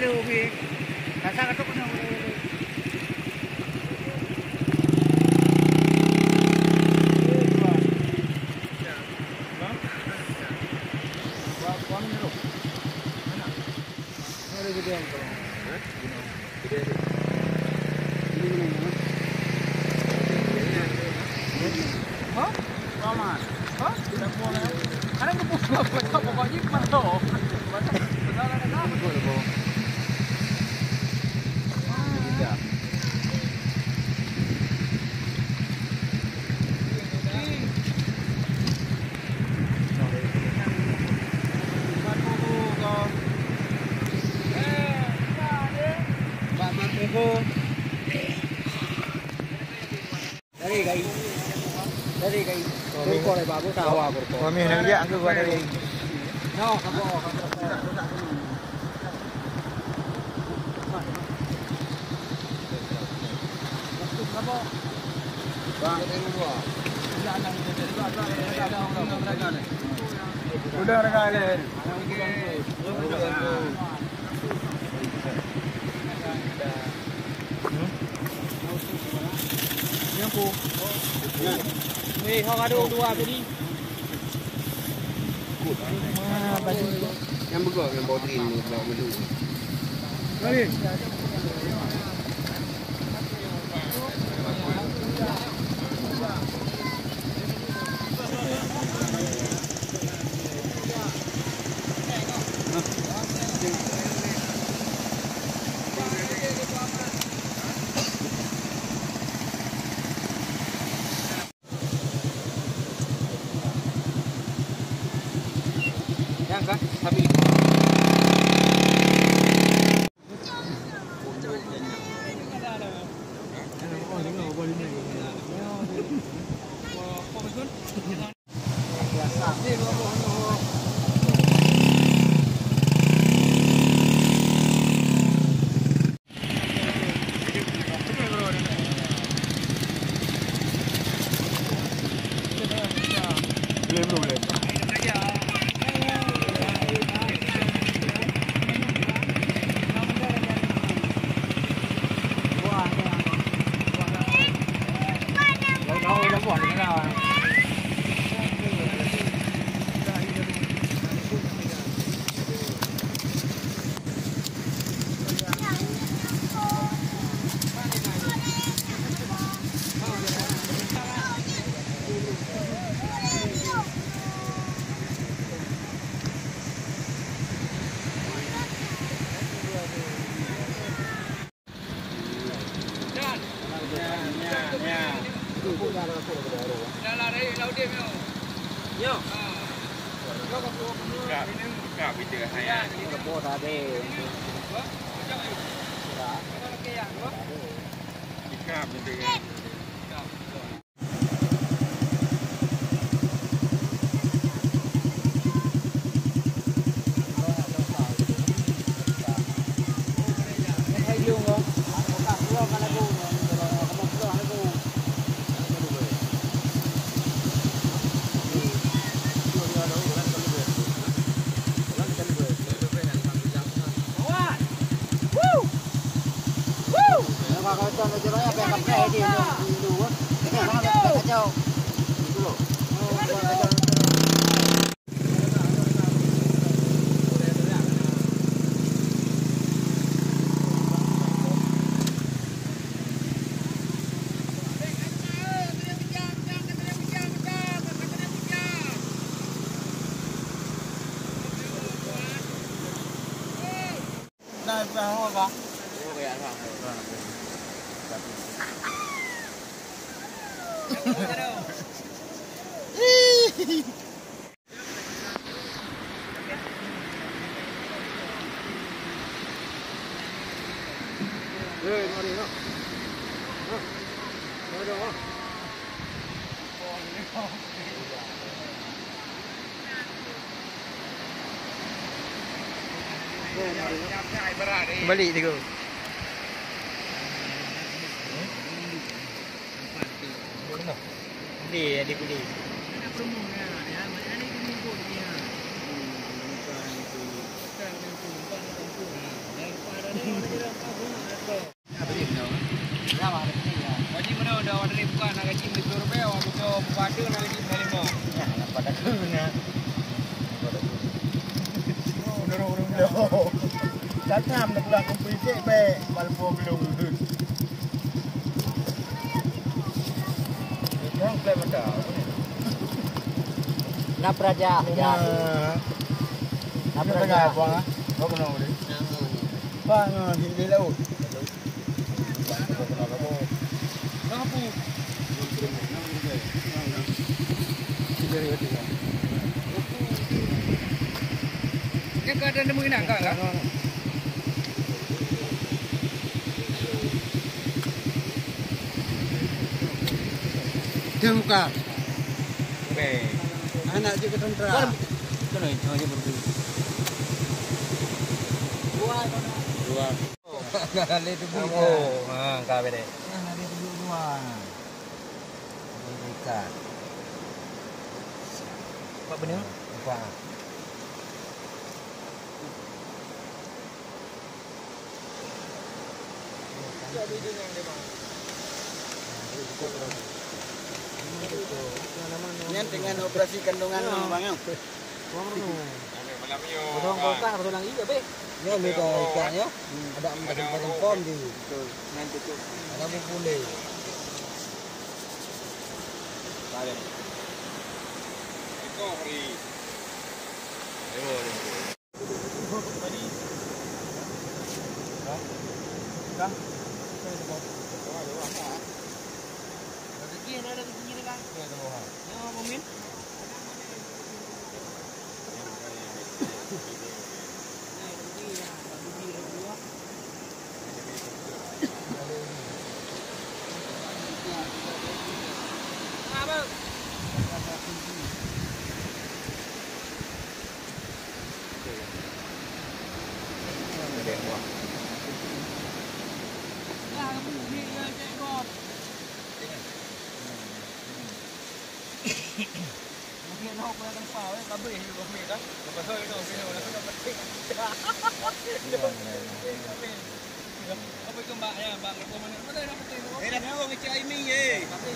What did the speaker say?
Hello, Bi. Rasa katok kena. Dari kai. Kurko le bagus tahu kurko. Kami hendak dia angkat gua dari. No, kamu. Udah regalin. Aku. Nih, kau ada dua tadi. Yang begok yang bawa tin ni bawa madu. Mari. Yang kan, tapi balik tu. Dia ada kulit. pada nak lagi lima. Ya, pada kena. Urung-urung. Datang nak pulang kumpul cek be, balpo belum. Orang play mata. Nak praja. Ya. Nak praja apa ah? Kau kenal dia? Pak, di laut. Kamu. Yang keadaan dia mengenang kan? Dia buka. Oke. Anak juga tentara. Kan itu aja berdua. Dua. Kali itu dua. Ah, kabe deh. Nah, dia dua. Ikan. Apa benar? Apa? Jadi dengan dia bang. Ini dengan operasi kandungan bang yang. Potong kotak, potong lagi ya be. Ini beda ikannya. Ada macam-macam form di. Nanti tu. Ada bule. Ada. Iko hari. Ayo. Tadi. Dah. Ada rezeki ni kan? Ya, tu bawah. Ya, Mumin. Apa? Mungkin nak aku yang pau kabel ni kau ambil dah. Lepas tu kau ambil orang tu dapat tik. Apa ke mbak ya, mbak kau mana? Mana dapat tik? Eh dah buang kecil air ni ye.